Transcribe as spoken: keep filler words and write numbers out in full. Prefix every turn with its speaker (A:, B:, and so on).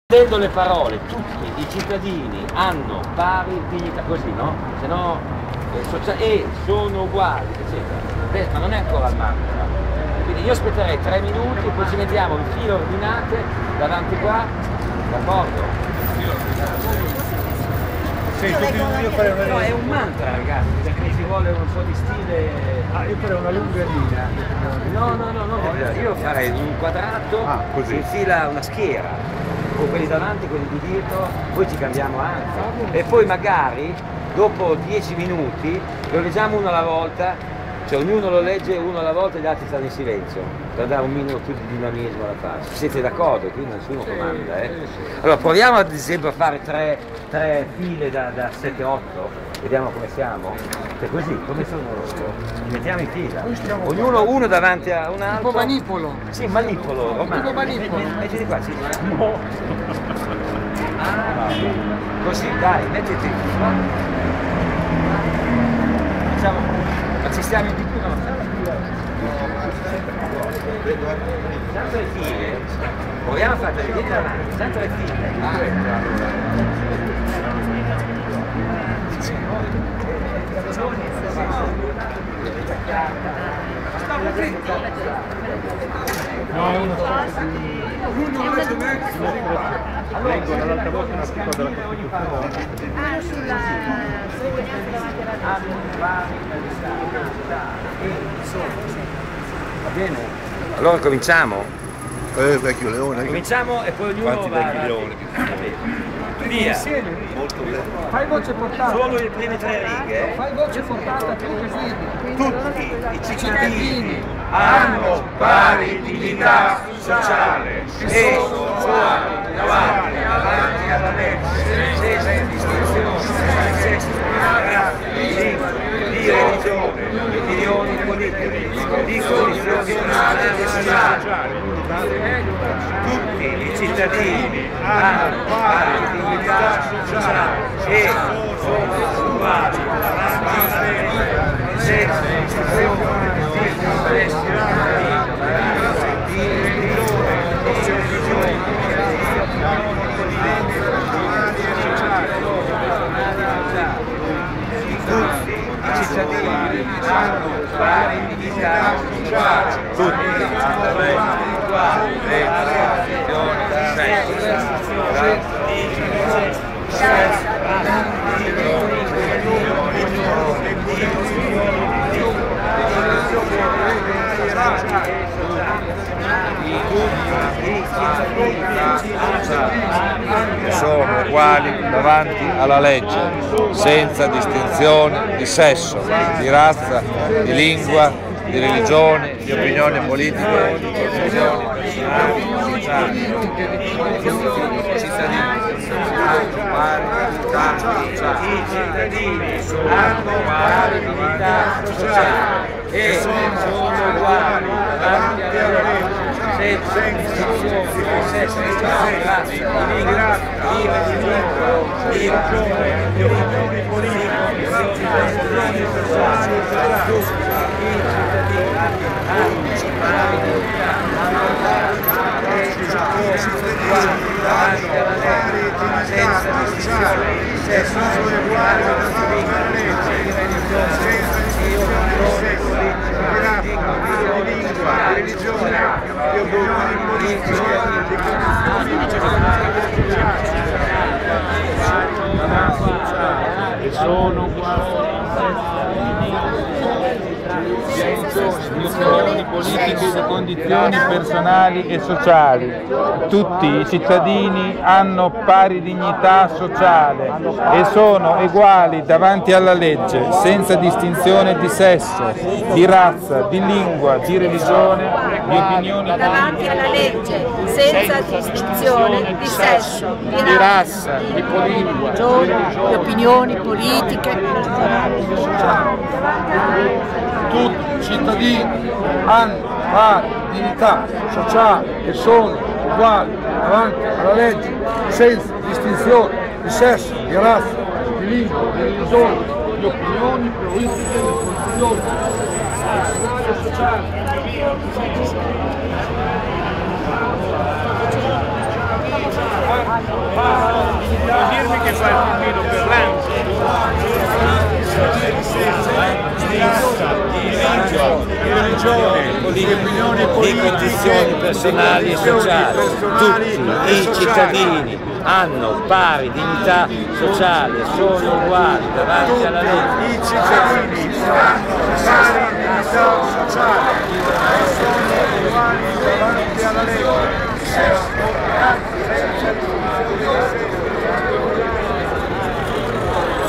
A: Prendendo le parole, tutti i cittadini hanno pari dignità, così, no? Se no, eh, e sono uguali, eccetera. Beh, ma non è ancora il mantra. Quindi io aspetterei tre minuti, poi ci mettiamo in fila ordinate davanti qua, d'accordo?
B: Sì, io farei una...
A: No, è un mantra, ragazzi, perché ci vuole un po' di stile.
B: Ah, io farei una lunga linea.
A: No, no, no, no, io farei un quadrato,
B: ah, così.
A: in fila una schiera. Con quelli davanti, quelli di dietro, poi ci cambiamo anche. E poi magari dopo dieci minuti lo leggiamo uno alla volta, cioè ognuno lo legge uno alla volta e gli altri stanno in silenzio, per dare un minimo più di dinamismo alla fase. Siete d'accordo? Qui nessuno comanda, eh? Allora proviamo ad esempio a fare tre, tre file da, da sette otto, vediamo come siamo. E così, come sono loro? Li mettiamo in fila. Ognuno uno davanti a un altro.
B: Tipo manipolo.
A: Sì, manipolo. Romano.
B: Tipo manipolo.
A: Mettiti qua, sì. No. Ah, così, dai, mettiti qua. Facciamo, ma ci stiamo di più, no? Sempre le file. Proviamo a fare le file davanti, sempre le file.
B: Stavo dritto. No, uno leggo dall'altra volta un articolo della Costituzione.
C: Ah, sulla sorveglianza davanti alla
A: Va bene? Allora cominciamo?
D: Eh, vecchio leone.
A: Cominciamo e poi ognuno
D: Quanti
A: va...
D: vecchi leoni?
A: Via.
B: Insieme.
D: Molto bene.
B: Fai voce portata.
A: Solo le prime tre righe.
B: Fai voce portata tu così.
A: Tutti i cittadini
D: Hanno pari dignità sociale
A: e sono davanti alla legge senza distinzione di religione, di opinioni politiche, di condizioni personali e sociali. Tutti i cittadini hanno pari dignità sociale e sono uguali davanti alla legge senza distinzione tutti i cittadini hanno pari dignità sociale, tutti hanno pari
D: sono uguali davanti alla legge, senza distinzione di sesso, di razza, di lingua, di religione, di opinioni politiche, di condizioni personali e sociali. I cittadini hanno pari dignità sociale e sono uguali davanti alla legge senza distinzione di sesso, di razza, di lingua, di religione, di opinioni politiche, di condizioni personali e sociali. Senza distinzione di sesso, uguali davanti alla legge, di religione, di opinioni politiche,
B: E sono uguali di opinioni politiche, di condizioni personali e sociali. Tutti i cittadini hanno pari dignità sociale e sono uguali davanti alla legge, senza distinzione di sesso, di razza, di lingua, di religione, di opinioni
C: davanti alla legge, senza distinzione di sesso,
B: di razza, di
C: religione, di opinioni politiche.
B: Tutti i cittadini hanno pari dignità sociale e sono uguali davanti alla legge, senza distinzione di sesso, di razza, di lingua, di religione, di opinioni politiche, di condizioni personali e sociali.
D: Non dirmi che fa il filmino per
A: di religione, di opinioni politiche, di condizioni personali e sociali. Tutti i cittadini hanno pari dignità sociale, sono uguali davanti alla legge.
D: I cittadini hanno pari dignità sociale.